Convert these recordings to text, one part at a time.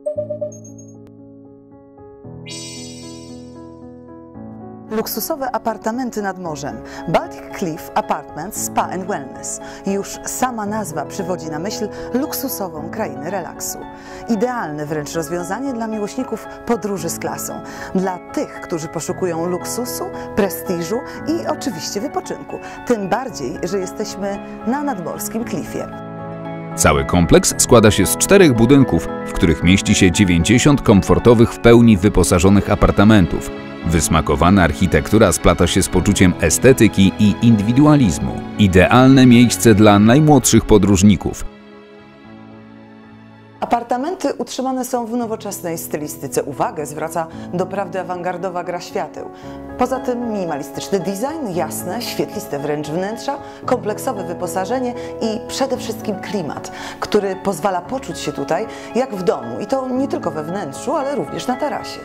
Luksusowe apartamenty nad morzem, Baltic Cliff Apartments Spa and Wellness. Już sama nazwa przywodzi na myśl luksusową krainę relaksu. Idealne wręcz rozwiązanie dla miłośników podróży z klasą. Dla tych, którzy poszukują luksusu, prestiżu i oczywiście wypoczynku. Tym bardziej, że jesteśmy na nadmorskim klifie. Cały kompleks składa się z 4 budynków, w których mieści się 90 komfortowych, w pełni wyposażonych apartamentów. Wysmakowana architektura splata się z poczuciem estetyki i indywidualizmu. Idealne miejsce dla najmłodszych podróżników. Apartamenty utrzymane są w nowoczesnej stylistyce. Uwagę zwraca doprawdy awangardowa gra świateł. Poza tym minimalistyczny design, jasne, świetliste wręcz wnętrza, kompleksowe wyposażenie i przede wszystkim klimat, który pozwala poczuć się tutaj jak w domu. I to nie tylko we wnętrzu, ale również na tarasie.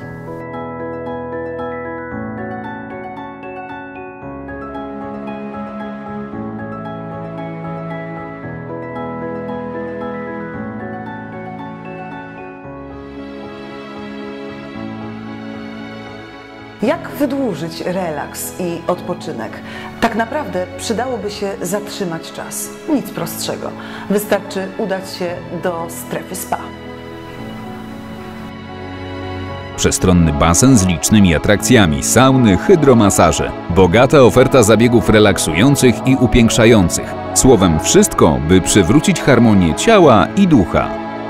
Jak wydłużyć relaks i odpoczynek? Tak naprawdę przydałoby się zatrzymać czas. Nic prostszego. Wystarczy udać się do strefy spa. Przestronny basen z licznymi atrakcjami, sauny, hydromasaże. Bogata oferta zabiegów relaksujących i upiększających. Słowem wszystko, by przywrócić harmonię ciała i ducha.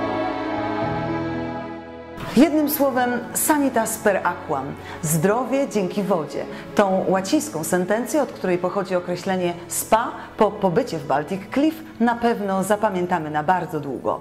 Jednym słowem Sanitas per aquam. Zdrowie dzięki wodzie. Tą łacińską sentencję, od której pochodzi określenie spa, po pobycie w Baltic Cliff na pewno zapamiętamy na bardzo długo.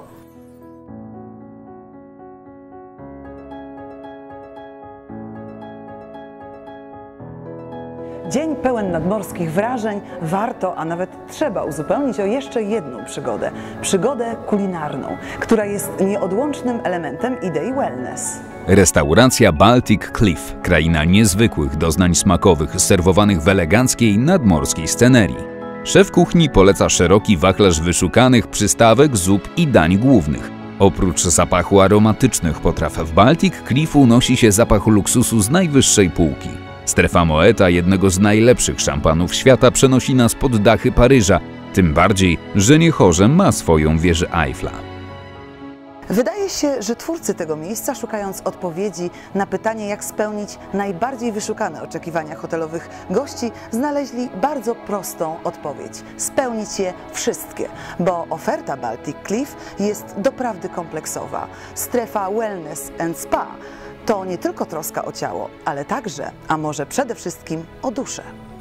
Dzień pełen nadmorskich wrażeń warto, a nawet trzeba uzupełnić o jeszcze jedną przygodę. Przygodę kulinarną, która jest nieodłącznym elementem idei wellness. Restauracja Baltic Cliff, kraina niezwykłych doznań smakowych serwowanych w eleganckiej nadmorskiej scenerii. Szef kuchni poleca szeroki wachlarz wyszukanych przystawek, zup i dań głównych. Oprócz zapachu aromatycznych potraw w Baltic Cliff unosi się zapach luksusu z najwyższej półki. Strefa Moeta, jednego z najlepszych szampanów świata, przenosi nas pod dachy Paryża, tym bardziej, że Niechorzem ma swoją wieżę Eiffla. Wydaje się, że twórcy tego miejsca, szukając odpowiedzi na pytanie, jak spełnić najbardziej wyszukane oczekiwania hotelowych gości, znaleźli bardzo prostą odpowiedź – spełnić je wszystkie, bo oferta Baltic Cliff jest doprawdy kompleksowa. Strefa Wellness and Spa to nie tylko troska o ciało, ale także, a może przede wszystkim o duszę.